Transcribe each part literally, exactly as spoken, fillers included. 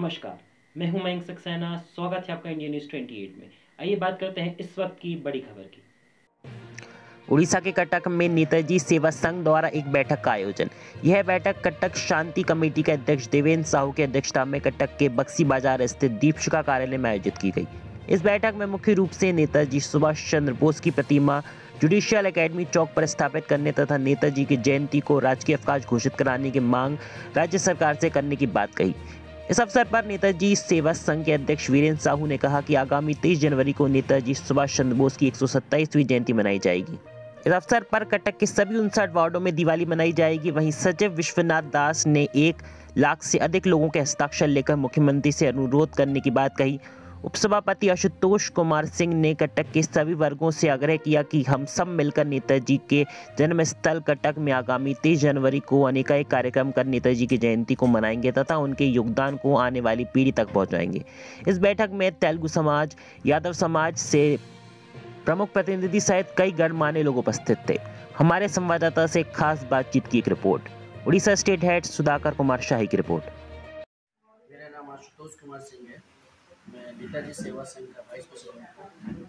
नमस्कार, मैं हूं मयंक सक्सेना। स्वागत है आपका इंडिया न्यूज़ अट्ठाईस में। आइए बात करते हैं इस वक्त की बड़ी खबर की। उड़ीसा के कटक में नेताजी सेवा संघ द्वारा एक बैठक का आयोजन। यह बैठक कटक शांति कमेटी के अध्यक्ष देवेंद्र साहू की अध्यक्षता में कटक के बक्सी बाजार स्थित दीपशिखा कार्यालय में आयोजित की गई। इस बैठक में मुख्य रूप से नेताजी सुभाष चंद्र बोस की प्रतिमा जुडिशियल एकेडमी चौक पर स्थापित करने तथा नेताजी की जयंती को राजकीय अवकाश घोषित कराने की मांग राज्य सरकार से करने की बात कही। इस अवसर पर नेताजी सेवा संघ के अध्यक्ष वीरेंद्र साहू ने कहा कि आगामी तेईस जनवरी को नेताजी सुभाष चंद्र बोस की एक सौ सत्ताईसवीं जयंती मनाई जाएगी। इस अवसर पर कटक के सभी उनसठ वार्डों में दिवाली मनाई जाएगी। वहीं सचिव विश्वनाथ दास ने एक लाख से अधिक लोगों के हस्ताक्षर लेकर मुख्यमंत्री से अनुरोध करने की बात कही। उपसभापति आशुतोष कुमार सिंह ने कटक के सभी वर्गों से आग्रह किया कि हम सब मिलकर नेताजी के जन्म स्थल कटक में आगामी तेईस जनवरी को अनेकानेक कार्यक्रम कर नेताजी की जयंती को मनाएंगे तथा उनके योगदान को आने वाली पीढ़ी तक पहुंचाएंगे। इस बैठक में तेलुगु समाज, यादव समाज से प्रमुख प्रतिनिधि सहित कई गणमान्य लोग उपस्थित थे। हमारे संवाददाता से खास बातचीत की एक report. Orissa state head Sudhakar Kumar Shahi की रिपोर्ट। मेरा नाम आशुतोष कुमार सिंह है। मैं नेताजी सेवा संघ का वाइस प्रेसिडेंट हूँ।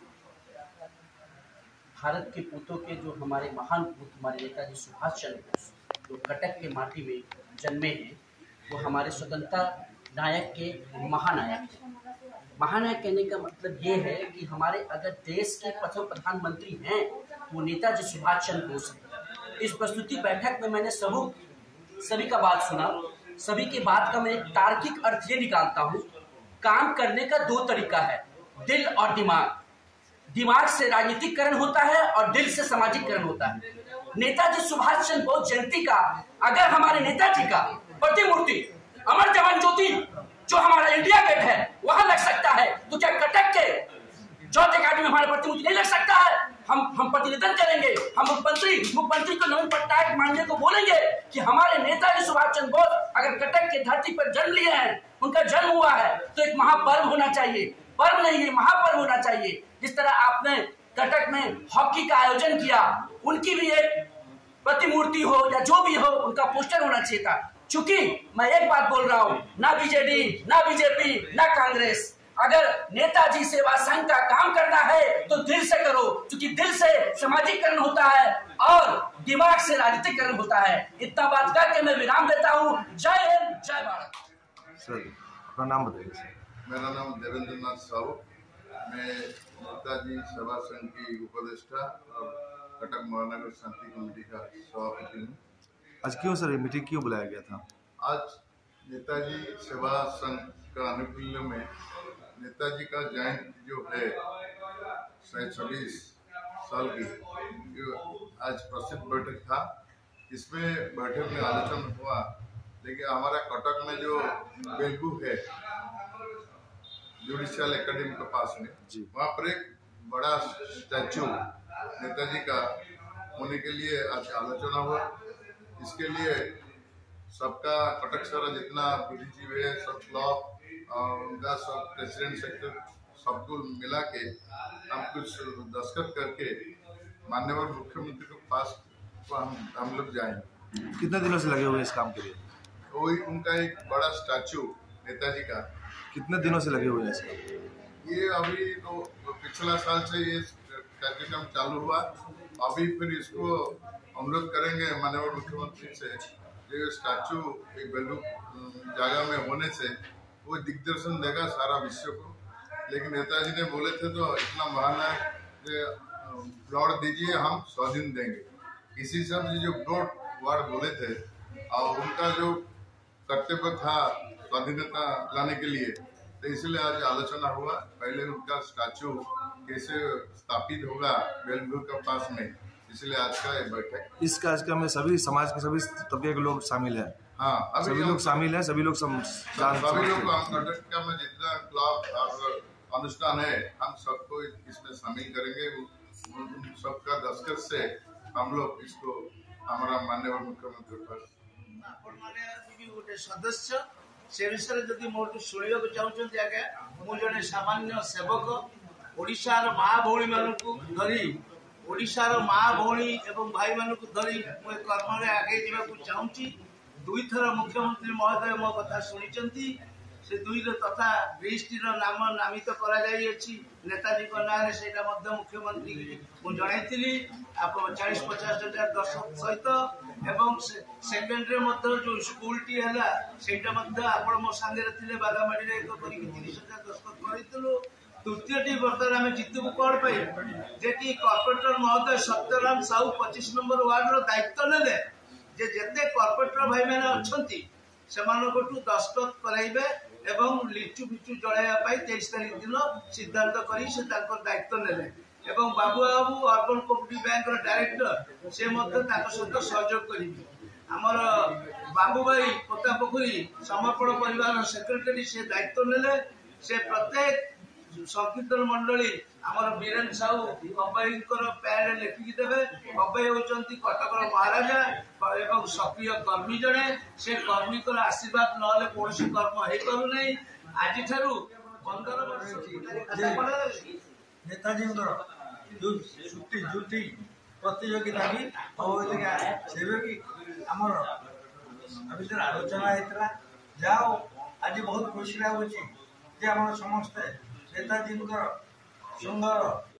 भारत के पूतों के जो हमारे महान पूत हमारे नेताजी सुभाष चंद्र बोस जो कटक के माटी में जन्मे हैं, वो हमारे स्वतंत्रता नायक के महानायक हैं। महानायक कहने का मतलब ये है कि हमारे अगर देश के प्रथम प्रधानमंत्री हैं तो वो नेताजी सुभाष चंद्र बोस हैं। इस प्रस्तुति बैठक में मैंने सबू सभी का बात सुना। सभी के बात का मैं एक तार्किक अर्थ ये निकालता हूँ, काम करने का दो तरीका है, दिल और दिमाग। दिमाग से राजनीतिकरण होता है और दिल से सामाजिकरण होता है। नेताजी सुभाष चंद्र बोस जयंती का अगर हमारे नेताजी का प्रतिमूर्ति अमर जवान ज्योति जो हमारा इंडिया गेट है वहां लग सकता है, तो क्या कटक के चौथे घाटी में हमारा प्रतिमूर्ति नहीं लग सकता है? हम हम प्रतिनिधित्व करेंगे। हम मुख्यमंत्री मुख्यमंत्री को नवीन पटनायक मानने को बोलेंगे कि हमारे नेताजी सुभाष चंद्र बोस अगर कटक के धरती पर जन्म लिए हैं, उनका जन्म हुआ है, तो एक महापर्व होना चाहिए। पर्व नहीं है, महापर्व होना चाहिए। जिस तरह आपने कटक में हॉकी का आयोजन किया, उनकी भी एक प्रतिमूर्ति हो या जो भी हो, उनका पोस्टर होना चाहिए था। चूंकि मैं एक बात बोल रहा हूं, ना बीजेडी, ना बीजेपी, ना कांग्रेस, अगर नेताजी सेवा संघ का काम करना है तो दिल से करो, क्योंकि दिल से सामाजिकरण होता है और दिमाग से राजनीतिकरण होता है। इतना बात करके मैं विराम देता हूं। जय हिंद, जय भारत। सर, अपना नाम बताइए। मेरा नाम देवेंद्र नाथ साहू। मैं नेताजी सेवा संघ की उपदेष्टा और कटक महानगर शांति कमेटी का सभापति हूँ। आज क्यों सर ये मीटिंग क्यों बुलाया गया था? आज नेताजी सेवा संघ का अनुकूल्य में नेताजी का जयंती जो है सौ छब्बीस साल की, आज प्रसिद्ध बैठक था। इसमें बैठक में आलोचना हुआ, लेकिन हमारा कटक में जो बेलगू है जुडिशियल एकेडमी के पास में, वहाँ पर एक बड़ा स्टैचू नेताजी का होने के लिए आज आलोचना हुआ। इसके लिए सबका कटक शहर जितना बुद्धिजीवी है, सब क्लब और उनका सब प्रेसिडेंट सेक्टर सबको मिला के हम कुछ दस्तखत करके माननीय मुख्यमंत्री के पास तो हम हम लोग जाएंगे। कितने दिनों से लगे हुए इस काम के लिए? वही उनका एक बड़ा स्टैचू नेताजी का। कितने दिनों से लगे हुए हैं इसका? ये अभी तो पिछला साल से ये कार्यक्रम चालू हुआ। अभी फिर इसको अनुरोध करेंगे माननीय मुख्यमंत्री से, जो स्टैचू एक वैल्यू जगह में होने से वो दिग्दर्शन देगा सारा विश्व को। लेकिन नेताजी ने बोले थे तो इतना महान प्लॉट दीजिए, हम सौ दिन देंगे। इसी हिसाब से जो ब्रॉड वर्ड बोले थे और उनका जो कर्तव्य था स्वाधीनता लाने के लिए, तो इसलिए आज आलोचना हुआ। पहले उनका स्टैचू कैसे स्थापित होगा बेलगू के पास में, इसलिए आज का ये बैठक। इस कार्यक्रम में सभी समाज के सभी तबके के लोग शामिल हैं। हाँ, सभी लोग शामिल हैं, सभी लोग सम, सभी लोग कटक में जितना क्लब और अनुष्ठान है, हम सबको इसमें शामिल करेंगे। उन सबका दस्तखत से हम लोग इसको हमारा माननीय मुख्यमंत्री पर गोटे सदस्य से विषय जदि मोर शुणा चाहते आज्ञा, मु जड़े सामान्य सेवक ओडिशार माँ भौणी मानू धरी ओडिशार माँ भौणी एवं भाई मानू धरी कर्म आगे जावाक चाहूँगी। दुई थर मुख्यमंत्री महोदय मो कथा शुणी से दुई तथा ब्रिजटीर नाम नामित करा जाइए नेताजी ना से मुख्यमंत्री मुझे चालीस पचास हजार दर्शक सहित एवं सेकेंडरी जो स्कूल टी है आपण मो सांगे थे बागामाड़ी तीस हजार दर्शक करूँ। तृतीय बर्तमान आम जितबू कौन जे कि कॉर्पोरेटर महोदय सत्यराम साहू पच्चीस नंबर वार्ड दायित्व नेले जे जेते कॉर्पोरेटर भाई मैंने अच्छा से दस्तखत कराइबे एवं लिचु फिचु जलाइबा तेईस तारीख दिन सिद्धांत कर दायित्व नेले एवं बाबू बाबू अर्बन कोऑपरेटिव बैंक डायरेक्टर से सहित सहयोग करेंगे। आमर बाबू भाई पोतापोखरी समर्पण परिवार सेक्रेटरी से दायित्व नेले से प्रत्येक संकीर्तन मंडली आमर बीरेन साहू अभय पैड लिखिकी देवे। अभय होती कटक महाराजा एवं सक्रिय कर्मी जड़े से कर्मी आशीर्वाद ना कौन कर्म हो पारना आज पंद्रह वर्ष नेताजी छुट्टी जुटी प्रतियोगिता भी आमर भर आलोचना होता जाओ आज बहुत खुशी लगुच समस्ते नेताजी सुंदर